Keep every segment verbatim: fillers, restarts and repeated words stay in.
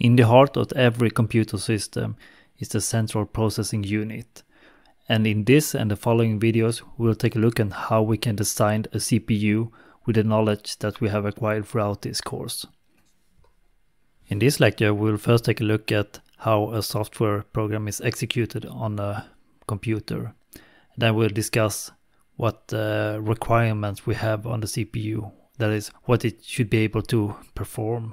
In the heart of every computer system is the central processing unit. And in this and the following videos, we'll take a look at how we can design a C P U with the knowledge that we have acquired throughout this course. In this lecture, we'll first take a look at how a software program is executed on a computer. Then we'll discuss what uh, requirements we have on the C P U, that is, what it should be able to perform.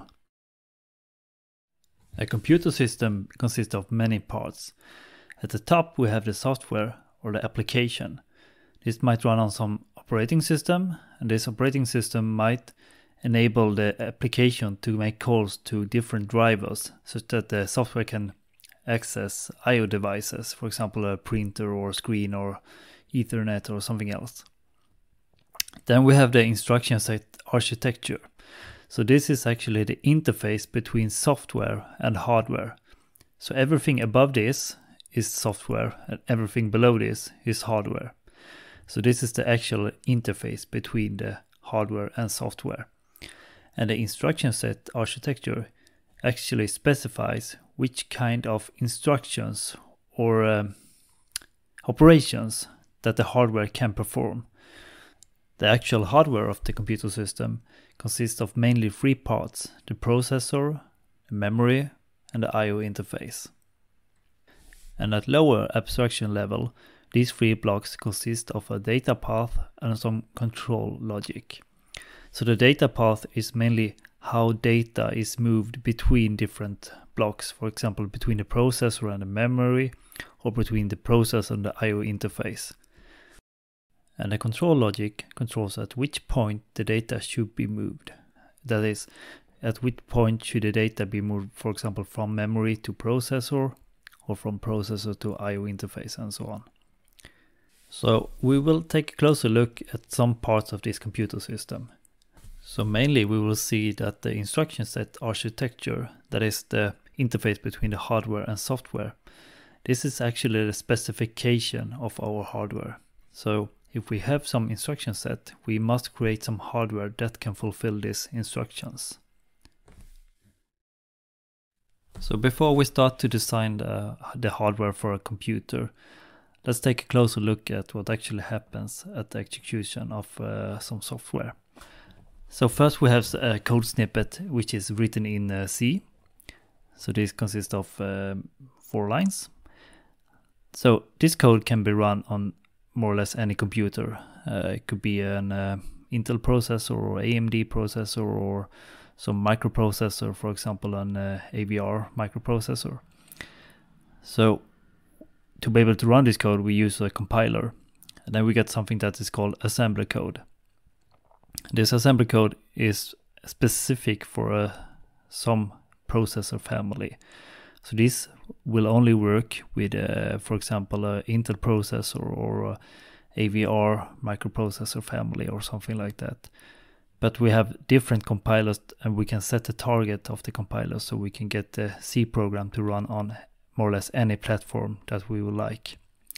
A computer system consists of many parts. At the top we have the software or the application. This might run on some operating system, and this operating system might enable the application to make calls to different drivers such that the software can access I O devices, for example a printer or screen or Ethernet or something else. Then we have the instruction set architecture. So this is actually the interface between software and hardware. So everything above this is software and everything below this is hardware. So this is the actual interface between the hardware and software. And the instruction set architecture actually specifies which kind of instructions or um, operations that the hardware can perform. The actual hardware of the computer system consists of mainly three parts: the processor, the memory, and the I O interface. And at lower abstraction level, these three blocks consist of a data path and some control logic. So the data path is mainly how data is moved between different blocks, for example between the processor and the memory, or between the processor and the I O interface. And the control logic controls at which point the data should be moved. That is, at which point should the data be moved, for example from memory to processor, or from processor to I O interface, and so on. So we will take a closer look at some parts of this computer system. So mainly we will see that the instruction set architecture, that is the interface between the hardware and software, this is actually the specification of our hardware. So if we have some instruction set, we must create some hardware that can fulfill these instructions. So before we start to design the, the hardware for a computer, let's take a closer look at what actually happens at the execution of uh, some software. So first we have a code snippet which is written in uh, C. So this consists of um, four lines. So this code can be run on more or less any computer. Uh, it could be an uh, Intel processor or A M D processor or some microprocessor, for example an uh, A V R microprocessor. So to be able to run this code we use a compiler, and then we get something that is called assembler code. This assembler code is specific for uh, some processor family. So this will only work with, uh, for example, an Intel processor or a A V R microprocessor family or something like that. But we have different compilers and we can set the target of the compiler so we can get the C program to run on more or less any platform that we would like.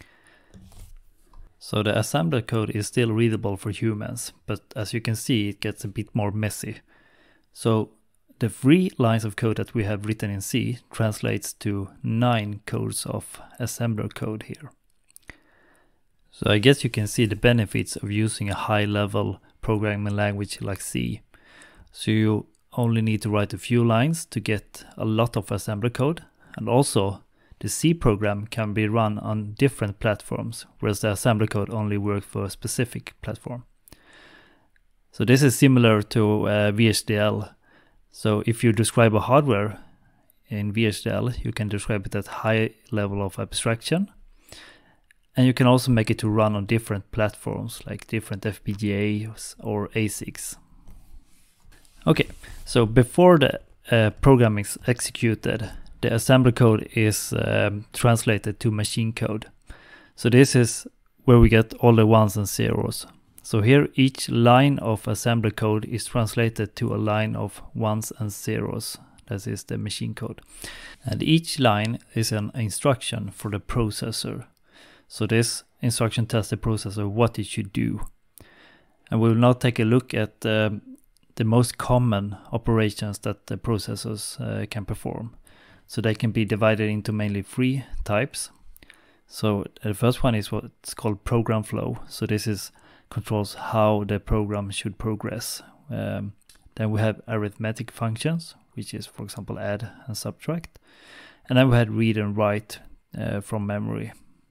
So the assembler code is still readable for humans, but as you can see it gets a bit more messy. So the three lines of code that we have written in C translates to nine codes of assembler code here. So I guess you can see the benefits of using a high-level programming language like C. So you only need to write a few lines to get a lot of assembler code, and also the C program can be run on different platforms, whereas the assembler code only works for a specific platform. So this is similar to uh, V H D L. So if you describe a hardware in V H D L, you can describe it at high level of abstraction. And you can also make it to run on different platforms like different F P G As or A S I Cs. Okay, so before the uh, program is executed, the assembler code is um, translated to machine code. So this is where we get all the ones and zeros. So here each line of assembler code is translated to a line of ones and zeros. That is the machine code. And each line is an instruction for the processor. So this instruction tells the processor what it should do. And we will now take a look at um, the most common operations that the processors uh, can perform. So they can be divided into mainly three types. So the first one is what's called program flow. So this is controls how the program should progress. Um, then we have arithmetic functions, which is, for example, add and subtract. And then we had read and write uh, from memory.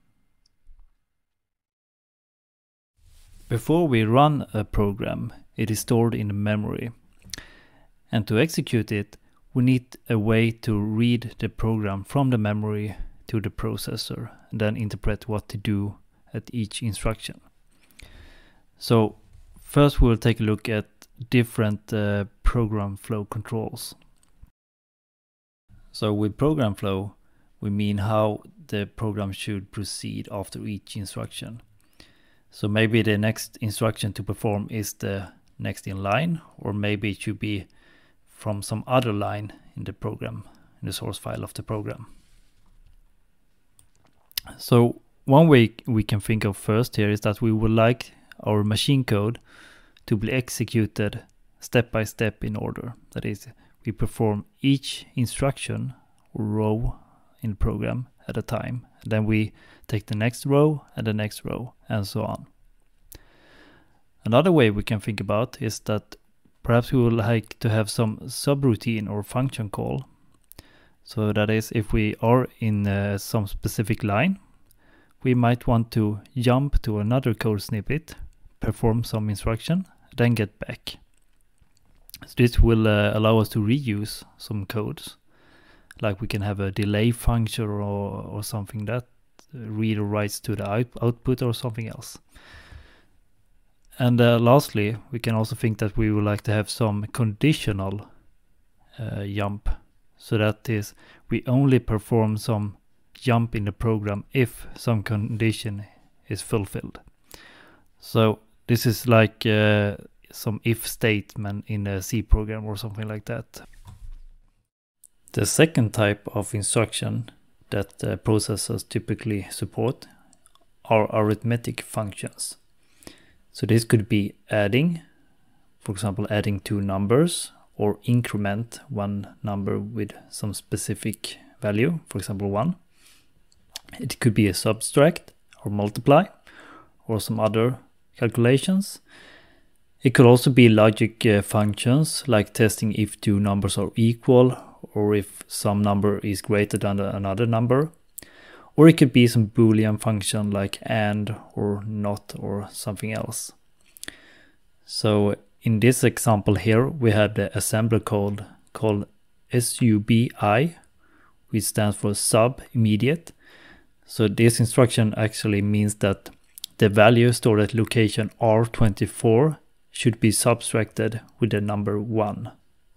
Before we run a program, it is stored in memory. And to execute it, we need a way to read the program from the memory to the processor and then interpret what to do at each instruction. So first we'll take a look at different uh, program flow controls. So with program flow, we mean how the program should proceed after each instruction. So maybe the next instruction to perform is the next in line, or maybe it should be from some other line in the program, in the source file of the program. So one way we can think of first here is that we would like our machine code to be executed step by step in order. That is, we perform each instruction or row in the program at a time. And then we take the next row and the next row and so on. Another way we can think about is that perhaps we would like to have some subroutine or function call. So that is, if we are in uh, some specific line, we might want to jump to another code snippet, perform some instruction, then get back. So this will uh, allow us to reuse some codes. Like we can have a delay function or, or something that read or writes to the out output or something else. And uh, lastly, we can also think that we would like to have some conditional uh, jump. So that is, we only perform some jump in the program if some condition is fulfilled. So this is like uh, some if statement in a C program or something like that. The second type of instruction that uh, processors typically support are arithmetic functions. So this could be adding, for example, adding two numbers, or increment one number with some specific value, for example, one. It could be a subtract or multiply or some other calculations. It could also be logic uh, functions like testing if two numbers are equal or if some number is greater than another number. Or it could be some Boolean function like and or not or something else. So in this example here, we have the assembler code called subi, which stands for sub immediate. So this instruction actually means that the value stored at location R twenty-four should be subtracted with the number one.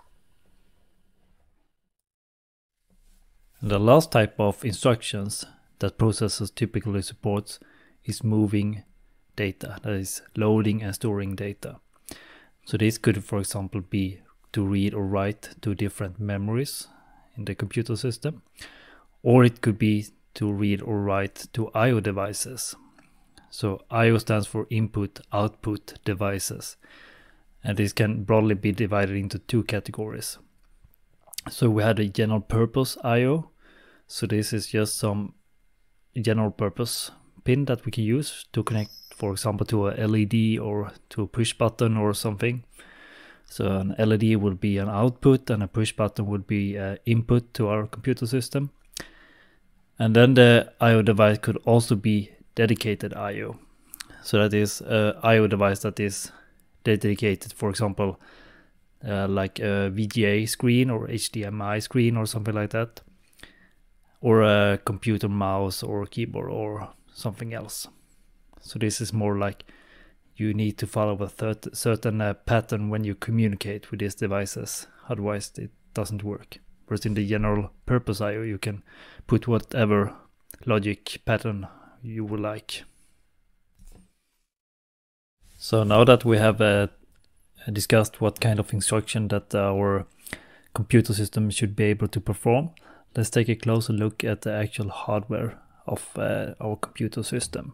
The last type of instructions that processors typically support is moving data, that is loading and storing data. So this could, for example, be to read or write to different memories in the computer system, or it could be to read or write to I O devices. So I O stands for input output devices, and this can broadly be divided into two categories. So we had a general purpose I O. So this is just some general purpose pin that we can use to connect, for example, to a L E D or to a push button or something. So an L E D would be an output and a push button would be an input to our computer system. And then the I O device could also be dedicated I O. So that is an I O device that is dedicated, for example, uh, like a V G A screen or H D M I screen or something like that. Or a computer mouse or keyboard or something else. So this is more like you need to follow a certain uh, pattern when you communicate with these devices. Otherwise it doesn't work. Whereas in the general purpose I O you can put whatever logic pattern you would like. So now that we have uh, discussed what kind of instruction that our computer system should be able to perform, let's take a closer look at the actual hardware of uh, our computer system.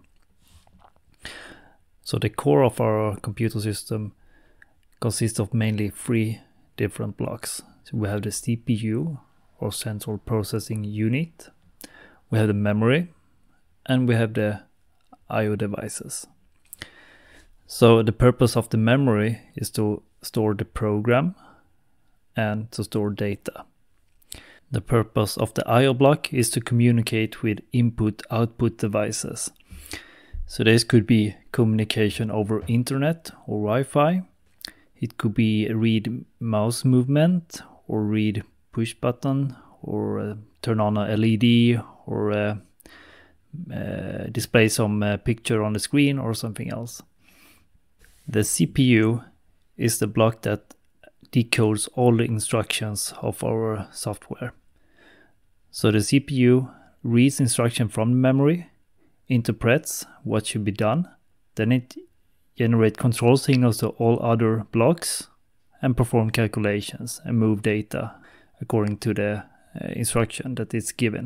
So the core of our computer system consists of mainly three different blocks. So we have the C P U, or central processing unit. We have the memory, and we have the I O devices. So the purpose of the memory is to store the program and to store data. The purpose of the I O block is to communicate with input-output devices. So this could be communication over internet or Wi-Fi. It could be a read mouse movement or read push button or uh, turn on a L E D or uh, uh, display some uh, picture on the screen or something else. The C P U is the block that decodes all the instructions of our software. So the C P U reads instruction from the memory, interprets what should be done, then it generates control signals to all other blocks and perform calculations and move data according to the uh, instruction that is given.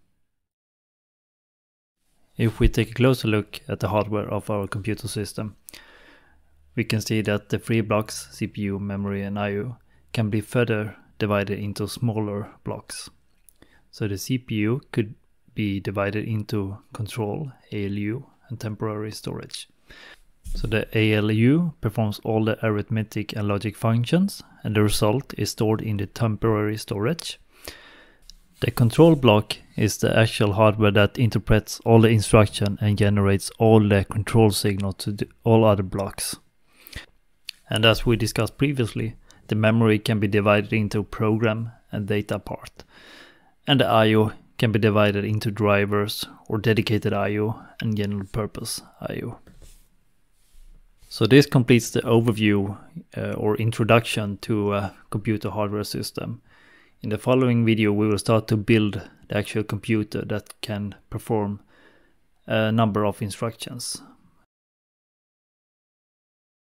If we take a closer look at the hardware of our computer system, we can see that the three blocks, C P U, memory and I O, can be further divided into smaller blocks. So the C P U could be divided into control, A L U, and temporary storage. So the A L U performs all the arithmetic and logic functions, and the result is stored in the temporary storage. The control block is the actual hardware that interprets all the instruction and generates all the control signal to the, all other blocks. And as we discussed previously, the memory can be divided into program and data part. And the I O can be divided into drivers or dedicated I O and general purpose I O. So this completes the overview uh, or introduction to a computer hardware system. In the following video we will start to build the actual computer that can perform a number of instructions.